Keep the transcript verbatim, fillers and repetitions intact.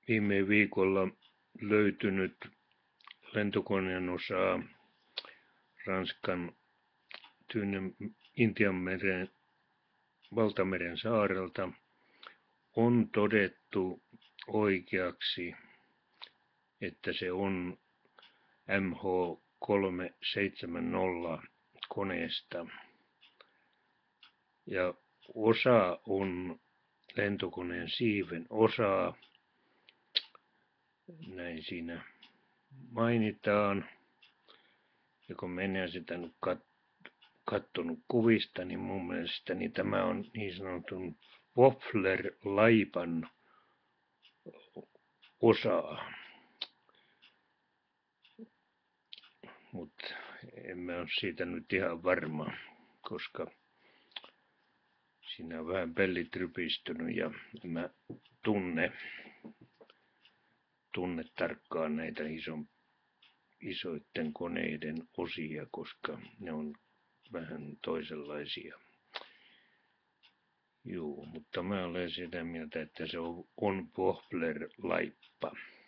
viime viikolla löytynyt lentokoneen osaa Ranskan Tyynen Intianmeren valtameren saarelta on todettu oikeaksi, että se on M H kolme seitsemänkymmentä koneesta. Ja osa on lentokoneen siiven osaa. Näin siinä mainitaan. Ja kun minä sitä nyt kat- kattonut kuvista, niin mun mielestä niin tämä on niin sanotun Waffler-laipan osaa. Mutta en mä ole siitä nyt ihan varma, koska siinä on vähän pellit rypistynyt ja en mä tunne, tunne tarkkaan näitä ison, isoiden koneiden osia, koska ne on vähän toisenlaisia. Joo, mutta mä olen sitä mieltä, että se on, on Waffler-laippa.